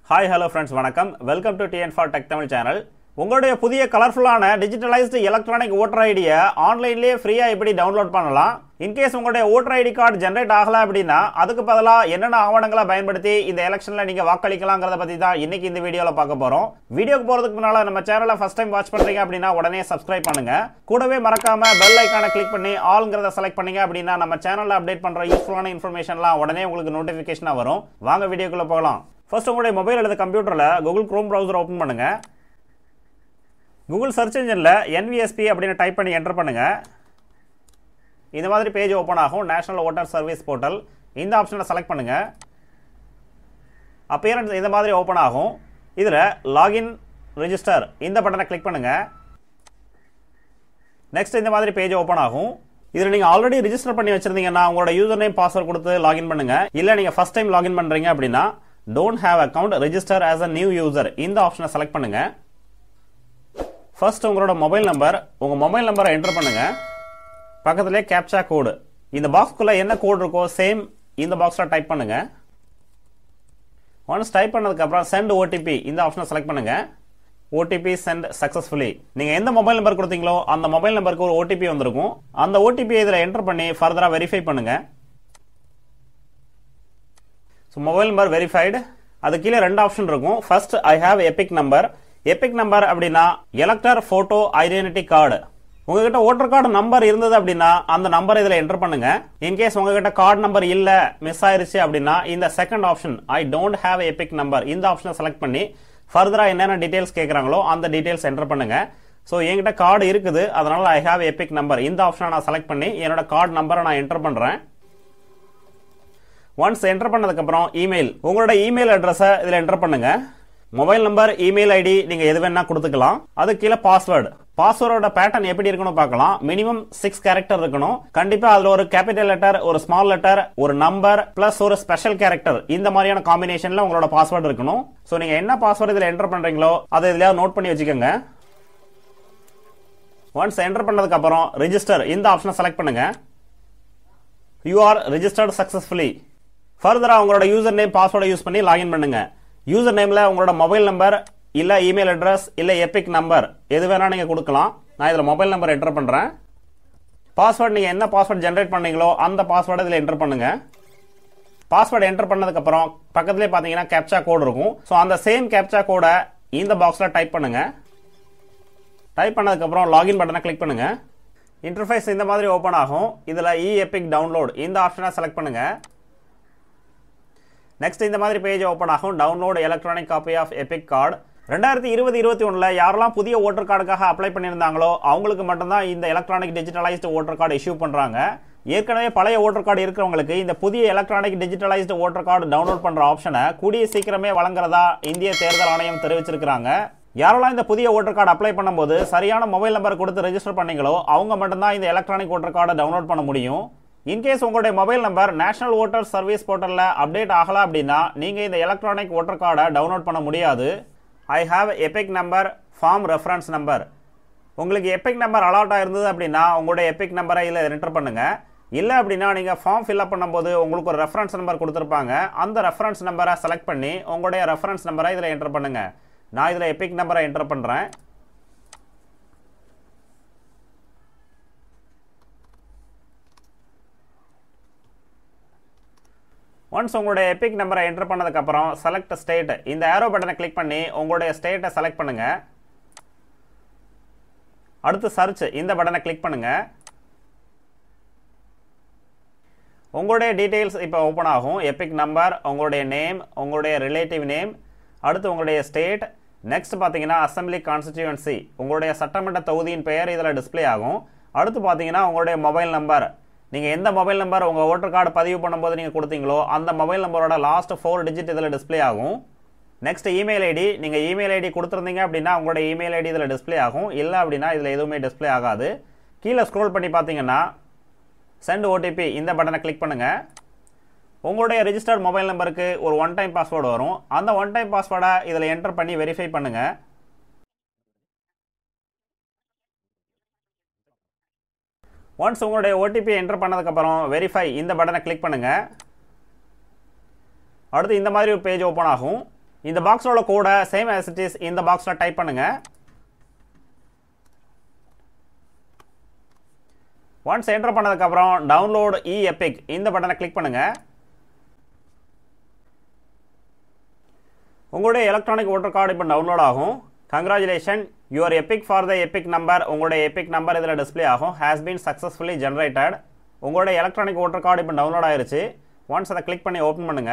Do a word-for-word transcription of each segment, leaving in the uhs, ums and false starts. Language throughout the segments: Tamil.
Hi, hello friends, வணக்கம். Welcome to T N for Tech Tamil channel. உங்களுடைய புதிய கலர்ஃபுல்லான டிஜிட்டலைஸ்டு எலக்ட்ரானிக் ஓட்டர் ஐடியை ஆன்லைன்லேயே ஃப்ரீயாக எப்படி டவுன்லோட் பண்ணலாம். இன்கேஸ் உங்களுடைய ஓட்டர் ஐடி கார்டு ஜென்ரேட் ஆகலை அப்படின்னா அதுக்கு பதிலாக என்னென்ன ஆவணங்களை பயன்படுத்தி இந்த எலெக்ஷனில் நீங்கள் வாக்களிக்கலாங்கிறத பற்றி தான் இன்னைக்கு இந்த வீடியோவில் பார்க்க போகிறோம். வீடியோக்கு போகிறதுக்கு முன்னால் நம்ம சேனலை ஃபஸ்ட் டைம் வாட்ச் பண்ணுறீங்க அப்படின்னா உடனே சப்ஸ்கிரைப் பண்ணுங்க. கூடவே மறக்காம பெல் ஐக்கானை கிளிக் பண்ணி ஆல்ங்கிறத செலக்ட் பண்ணீங்க அப்படின்னா நம்ம சேனலில் அப்டேட் பண்ணுற யூஸ்ஃபுல்லான இன்ஃபர்மேஷன்லாம் உடனே உங்களுக்கு நோட்டிஃபிகேஷனாக வரும். வாங்க வீடியோக்குள்ளே போகலாம். ஃபர்ஸ்ட் உங்களுடைய மொபைல் அல்லது கம்ப்யூட்டரில் கூகுள் குரோம் ப்ரௌசர் ஓப்பன் பண்ணுங்க. கூகுள் சர்ச் இன்ஜினில் N V S P அப்படின்னு டைப் பண்ணி என்டர் பண்ணுங்க. இந்த மாதிரி பேஜ் ஓப்பன் ஆகும். நேஷனல் ஓட்டர் சர்வீஸ் போர்ட்டல் இந்த ஆப்ஷனை செலக்ட் பண்ணுங்க. அப்பியரன்ஸ் இந்த மாதிரி ஓப்பன் ஆகும். இதில் லாகின் ரெஜிஸ்டர் இந்த பட்டனை கிளிக் பண்ணுங்க. நெக்ஸ்ட் இந்த மாதிரி பேஜ் ஓப்பன் ஆகும். இதில் நீங்கள் ஆல்ரெடி ரிஜிஸ்டர் பண்ணி வச்சிருந்தீங்கன்னா உங்களோட யூசர் நேம் பாஸ்வேர்ட் கொடுத்து லாகின் பண்ணுங்க. இல்லை நீங்கள் ஃபர்ஸ்ட் டைம் லாகின் பண்றீங்க அப்படின்னா don't have account register as a new user இந்த ஆப்ஷனை செலக்ட் பண்ணுங்க. ஃபர்ஸ்ட் உங்களோட மொபைல் நம்பர் உங்க மொபைல் நம்பரை என்டர் பண்ணுங்க. பக்கத்திலே கேப்சா கோடு இந்த பாக்ஸ்க்குள்ள என்ன கோட் இருக்கோ சேம் இந்த பாக்ஸ்ல டைப் பண்ணுங்க. ஒன்ஸ் டைப் பண்ணதுக்கு அப்புறம் சென்ட் O T P இந்த ஆப்ஷனை செலக்ட் பண்ணுங்க. O T P sent successfully. நீங்க எந்த மொபைல் நம்பர் கொடுத்தீங்களோ அந்த மொபைல் நம்பருக்கு ஒரு O T P வந்திருக்கும். அந்த O T P இதில் என்டர் பண்ணி ஃபர்தரா வெரிஃபை பண்ணுங்க. So mobile number verified. அது கீழே ரெண்டு ஆப்ஷன் இருக்கும். First I have EPIC number. EPIC number அப்படின்னா எலக்டர் போட்டோ ஐடென்டிட்டி கார்டு. உங்ககிட்ட ஓட்டர் கார்டு நம்பர் இருந்தது அப்படின்னா அந்த நம்பர் இதில் என்டர் பண்ணுங்க. இன்கேஸ் உங்ககிட்ட கார்டு நம்பர் இல்ல மிஸ் ஆயிருச்சு அப்படின்னா இந்த second option I don't have EPIC number இந்த ஆப்ஷனை செலக்ட் பண்ணி ஃபர்தரா என்னென்ன டீடைல்ஸ் கேட்குறாங்களோ அந்த டீடைல்ஸ் என்டர் பண்ணுங்க. ஸோ என்கிட்ட கார்டு இருக்குது அதனால ஐ ஹாவ் எபிக் நம்பர் இந்த ஆப்ஷனை நான் செலக்ட் பண்ணி என்னோட கார்டு நம்பரை நான் என்டர் பண்றேன். ஒன்ஸ் என்டர் பண்ணதுக்கு அப்புறம் இமெயில் உங்களோட இமெயில் அட்ரஸை இதில் என்டர் பண்ணுங்க. மொபைல் நம்பர் இமெயில் ஐடி நீங்க எது வேணா கொடுத்துக்கலாம். அது கீழே பாஸ்வேர்டு பாஸ்வேர்டோட பேட்டர்ன் எப்படி இருக்கணும் பார்க்கலாம். மினிமம் சிக்ஸ் கேரக்டர் இருக்கணும். கண்டிப்பா அதுல ஒரு கேபிட்டல் லெட்டர் ஒரு ஸ்மால் லெட்டர் ஒரு நம்பர் பிளஸ் ஒரு ஸ்பெஷல் கேரக்டர் இந்த மாதிரியான காம்பினேஷன்ல உங்களோட பாஸ்வேர்டு இருக்கணும். சோ நீங்க என்ன பாஸ்வேர்டு இதுல என்டர் பண்றீங்களோ அதை இதுல நோட் பண்ணி வச்சுக்கோங்க. ஒன்ஸ் என்டர் பண்ணதுக்கு அப்புறம் ரெஜிஸ்டர் இந்த ஆப்ஷனை செலக்ட் பண்ணுங்க. You are registered successfully. ஃபர்தரா உங்களோட யூசர் நேம் பாஸ்வேர்டை யூஸ் பண்ணி லாகின் பண்ணுங்க. யூசர் நேம்ல உங்களோட மொபைல் நம்பர் இல்ல இமெயில் அட்ரஸ் இல்ல எபிக் நம்பர் எது வேணா நீங்க கொடுக்கலாம். நான் இதுல மொபைல் நம்பர் என்டர் பண்றேன். பாஸ்வேர்ட் நீங்க என்ன பாஸ்வேர்ட் ஜெனரேட் பண்ணீங்களோ அந்த பாஸ்வேர்டை இதுல என்டர் பண்ணுங்க. பாஸ்வேர்ட் என்டர் பண்ணதுக்கு அப்புறம் பக்கத்திலே பாத்தீங்கன்னா கேப்சா கோட் இருக்கும். சோ அந்த சேம் கேப்சா கோடை இந்த பாக்ஸ்ல டைப் பண்ணுங்க. டைப் பண்ணதுக்கு அப்புறம் லாகின் பட்டனை கிளிக் பண்ணுங்க. இன்டர்ஃபேஸ் இந்த மாதிரி ஓபன் ஆகும். இதுல இ எபிக் டவுன்லோட் இந்த ஆப்ஷனை செலக்ட் பண்ணுங்க. நெக்ஸ்ட் இந்த மாதிரி பேஜ் ஓப்பன் ஆகும். Download electronic copy of EPIC card. ரெண்டாயிரத்தி இருபது இருபத்தி ஒன்னுல யாரெல்லாம் புதிய ஓட்டர் கார்டுக்காக அப்ளை பண்ணியிருந்தாங்களோ அவங்களுக்கு மட்டும்தான் இந்த electronic digitalised voter card issue பண்றாங்க. ஏற்கனவே பழைய ஓட்டர் கார்டு இருக்கிறவங்களுக்கு இந்த புதிய electronic digitalised voter card download பண்ற ஆப்ஷனை கூடிய சீக்கிரமே வழங்குறதா இந்திய தேர்தல் ஆணையம் தெரிவிச்சிருக்காங்க. யாரெல்லாம் இந்த புதிய ஓட்டர் கார்டு அப்ளை பண்ணும்போது சரியான மொபைல் நம்பர் கொடுத்து ரெஜிஸ்டர் பண்ணீங்களோ அவங்க மட்டும்தான் இந்த எலக்ட்ரானிக் ஓட்டர் கார்டை டவுன்லோட் பண்ண முடியும். இன்கேஸ் உங்களுடைய mobile number national voter service போர்ட்டல்ல அப்டேட் ஆகல அப்படின்னா நீங்க இந்த எலக்ட்ரானிக் ஓட்டர் கார்டை டவுன்லோட் பண்ண முடியாது. I have EPIC number form reference number. உங்களுக்கு எபிக் நம்பர் அலாட் ஆயிருந்தது அப்படின்னா உங்களுடைய எபிக் நம்பரை இதில் என்டர் பண்ணுங்க. இல்லை அப்படின்னா நீங்க ஃபார்ம் ஃபில்அப் பண்ணும்போது உங்களுக்கு ஒரு ரெஃபரன்ஸ் நம்பர் கொடுத்துருப்பாங்க. அந்த ரெஃபரன்ஸ் நம்பரை செலக்ட் பண்ணி உங்களுடைய ரெஃபரன்ஸ் நம்பரை இதில் என்டர் பண்ணுங்க. நான் இதில் எபிக் நம்பரை என்டர் பண்றேன். ஒன்ஸ் உங்களுடைய எபிக் நம்பரை என்டர் பண்ணதுக்கு அப்புறம் செலக்ட் ஸ்டேட் இந்த ஏரோ பட்டனை கிளிக் பண்ணி உங்களுடைய ஸ்டேட்டை செலக்ட் பண்ணுங்க. அடுத்து சர்ச் இந்த பட்டனை கிளிக் பண்ணுங்க. உங்களுடைய டீடைல்ஸ் இப்போ ஓப்பன் ஆகும். எபிக் நம்பர் உங்களுடைய நேம் உங்களுடைய ரிலேட்டிவ் நேம் அடுத்து உங்களுடைய ஸ்டேட் நெக்ஸ்ட் பார்த்தீங்கன்னா அசம்பிளி கான்ஸ்டிடியூன்சி உங்களுடைய சட்டமன்ற தொகுதியின் பெயர் இதில் டிஸ்பிளே ஆகும். அடுத்து பார்த்தீங்கன்னா உங்களுடைய மொபைல் நம்பர் நீங்க எந்த மொபைல் நம்பர் உங்க ஓட்டர் கார்டு பதிவு பண்ணும்போது நீங்க கொடுத்தீங்களோ அந்த மொபைல் நம்பரோட லாஸ்ட் ஃபோர் டிஜிட் இதில் டிஸ்பிளே ஆகும். நெக்ஸ்ட் இமெயில் ஐடி நீங்க இமெயில் ஐடி கொடுத்துருந்தீங்க அப்படின்னா உங்களோட இமெயில் ஐடி இதில் டிஸ்பிளே ஆகும். இல்லை அப்படின்னா இதில் எதுவுமே டிஸ்பிளே ஆகாது. கீழே ஸ்க்ரோல் பண்ணி பார்த்தீங்கன்னா சென்ட் O T P இந்த பட்டனை கிளிக் பண்ணுங்க. உங்களுடைய ரெஜிஸ்டர்ட் மொபைல் நம்பருக்கு ஒரு ஒன் டைம் பாஸ்வேர்டு வரும். அந்த ஒன் டைம் பாஸ்வேர்டை இதில் என்டர் பண்ணி வெரிஃபை பண்ணுங்க. ஒன்ஸ் உங்களுடைய O T P என்டர் பண்ணதுக்கு அப்புறம் வெரிஃபை இந்த பட்டனை கிளிக் பண்ணுங்க. அடுத்து இந்த மாதிரி ஒரு பேஜ் ஓப்பன் ஆகும். இந்த பாக்ஸ்ல உள்ள கோடை சேம் as it is இந்த பாக்ஸ்ல டைப் பண்ணுங்க. ஒன்ஸ் என்டர் பண்ணதுக்கு அப்புறம் டவுன்லோட் இ எபிக் இந்த பட்டனை கிளிக் பண்ணுங்க. உங்களுடைய எலக்ட்ரானிக் ஓட்டர் கார்டு இப்போ டவுன்லோட் ஆகும். Congratulation, your EPIC for the EPIC number, உங்களுடைய எபிக் நம்பர் இதில் டிஸ்பிளே ஆகும். Has been successfully generated. உங்களுடைய எலக்ட்ரானிக் ஓட்டர் கார்டு இப்போ டவுன்லோட் ஆயிருச்சு. ஒன்ஸ் அதை கிளிக் பண்ணி ஓப்பன் பண்ணுங்க.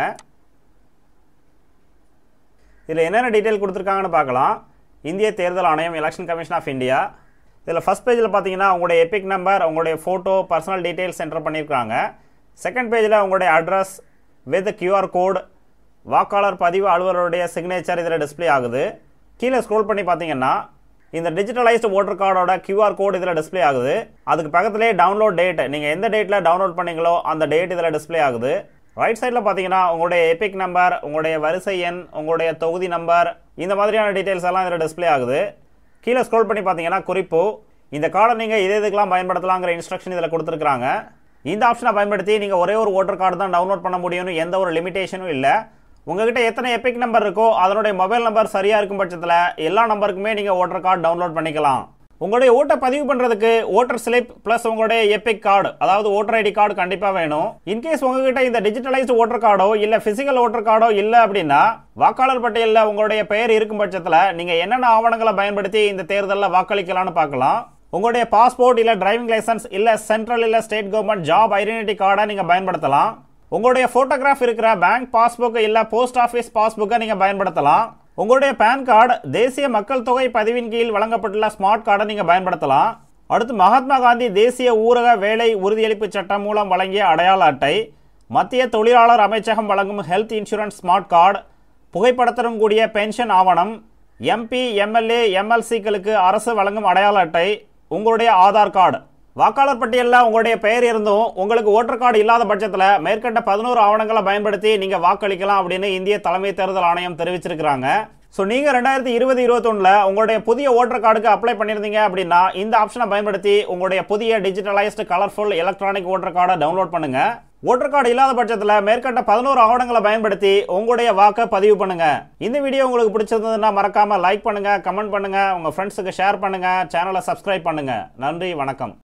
இதில் என்னென்ன டீட்டெயில் கொடுத்துருக்காங்கன்னு பார்க்கலாம். இந்திய தேர்தல் ஆணையம், எலெக்ஷன் கமிஷன் ஆஃப் இந்தியா. இதில் ஃபஸ்ட் பேஜில் பார்த்தீங்கன்னா உங்களுடைய எபிக் நம்பர், உங்களுடைய ஃபோட்டோ, பர்சனல் டீட்டெயில்ஸ் என்டர் பண்ணியிருக்காங்க. செகண்ட் பேஜில் உங்களுடைய அட்ரஸ் வித் கியூஆர் கோட், வாக்காளர் பதிவு அலுவலருடைய சிக்னேச்சர் இதில் டிஸ்பிளே ஆகுது. கீழே ஸ்க்ரோல் பண்ணி பார்த்தீங்கன்னா இந்த டிஜிட்டலைஸ்டு ஓட்டர் கார்டோட கியூஆர் கோட் இதில் டிஸ்பிளே ஆகுது. அதுக்கு பக்கத்திலே டவுன்லோட் டேட், நீங்கள் எந்த டேட்டில் டவுன்லோட் பண்ணீங்களோ அந்த டேட் இதில் டிஸ்பிளே ஆகுது. ரைட் சைடில் பார்த்தீங்கன்னா உங்களுடைய எபிக் நம்பர், உங்களுடைய வரிசை எண், உங்களுடைய தொகுதி நம்பர், இந்த மாதிரியான டீட்டெயில்ஸ் எல்லாம் இதில் டிஸ்பிளே ஆகுது. கீழே ஸ்க்ரோல் பண்ணி பார்த்தீங்கன்னா குறிப்பு, இந்த கார்டை நீங்கள் இதே இதுக்கெல்லாம் பயன்படுத்தலாங்கிற இன்ஸ்ட்ரக்ஷன் இதில் கொடுத்துருக்காங்க. இந்த ஆப்ஷனை பயன்படுத்தி நீங்கள் ஒரே ஒரு ஓட்டர் கார்டு தான் டவுன்லோட் பண்ண முடியும்னு எந்த ஒரு லிமிடேஷனும் இல்லை. உங்ககிட்ட எத்தனை எபிக் நம்பர் இருக்கோ அதனுடைய மொபைல் நம்பர் சரியாக இருக்கும் பட்சத்தில் எல்லா நம்பருக்குமே நீங்கள் ஓட்டர் கார்டு டவுன்லோட் பண்ணிக்கலாம். உங்களுடைய ஓட்டை பதிவு பண்ணுறதுக்கு ஓட்டர் ஸ்லிப் ப்ளஸ் உங்களுடைய எபிக் கார்டு, அதாவது ஓட்டர் ஐடி கார்டு கண்டிப்பாக வேணும். இன்கேஸ் உங்ககிட்ட இந்த டிஜிட்டலைஸ்டு ஓட்டர் கார்டோ இல்லை பிசிக்கல் ஓட்டர் கார்டோ இல்லை அப்படின்னா வாக்காளர் பட்டியலில் உங்களுடைய பெயர் இருக்கும் பட்சத்தில் நீங்கள் என்னென்ன ஆவணங்களை பயன்படுத்தி இந்த தேர்தலில் வாக்களிக்கலாம்னு பார்க்கலாம். உங்களுடைய பாஸ்போர்ட் இல்லை டிரைவிங் லைசன்ஸ் இல்லை சென்ட்ரல் இல்லை ஸ்டேட் கவர்மெண்ட் ஜாப் ஐடென்டிட்டி கார்டை நீங்கள் பயன்படுத்தலாம். உங்களுடைய போட்டோகிராஃப் இருக்கிற பேங்க் பாஸ்புக் இல்லை போஸ்ட் ஆஃபீஸ் பாஸ்புக்கை நீங்கள் பயன்படுத்தலாம். உங்களுடைய பேன் கார்டு, தேசிய மக்கள் தொகை பதிவின் கீழ் வழங்கப்பட்டுள்ள ஸ்மார்ட் கார்டை நீங்கள் பயன்படுத்தலாம். அடுத்து மகாத்மா காந்தி தேசிய ஊரக வேலை உறுதியளிப்பு சட்டம் மூலம் வழங்கிய அடையாள அட்டை, மத்திய தொழிலாளர் அமைச்சகம் வழங்கும் ஹெல்த் இன்சூரன்ஸ் ஸ்மார்ட் கார்டு, புகைப்படத்துடன் கூடிய பென்ஷன் ஆவணம், எம்பி எம்எல்ஏ எம்எல்சிக்களுக்கு அரசு வழங்கும் அடையாள அட்டை, உங்களுடைய ஆதார் கார்டு. வாக்காளர் பட்டியலில் உங்களுடைய பெயர் இருந்தும் உங்களுக்கு ஓட்டர் கார்டு இல்லாத பட்சத்தில் மேற்கண்ட பதினோரு ஆவணங்களை பயன்படுத்தி நீங்கள் வாக்களிக்கலாம் அப்படின்னு இந்திய தலைமை தேர்தல் ஆணையம் தெரிவிச்சிருக்கிறாங்க. ஸோ நீங்கள் ரெண்டாயிரத்தி இருபது இருபத்தொன்னில் உங்களுடைய புதிய ஓட்டர் கார்டுக்கு அப்ளை பண்ணியிருந்தீங்க அப்படின்னா இந்த ஆப்ஷனை பயன்படுத்தி உங்களுடைய புதிய டிஜிட்டலைஸ்டு கலர்ஃபுல் எலக்ட்ரானிக் ஓட்டர் கார்டை டவுன்லோட் பண்ணுங்க. ஓட்டர் கார்டு இல்லாத பட்சத்தில் மேற்கண்ட பதினோரு ஆவணங்களை பயன்படுத்தி உங்களுடைய வாக்கை பதிவு பண்ணுங்க. இந்த வீடியோ உங்களுக்கு பிடிச்சிருந்ததுன்னா மறக்காம லைக் பண்ணுங்க, கமெண்ட் பண்ணுங்க, உங்க ஃப்ரெண்ட்ஸுக்கு ஷேர் பண்ணுங்க, சேனலை சப்ஸ்கிரைப் பண்ணுங்க. நன்றி, வணக்கம்.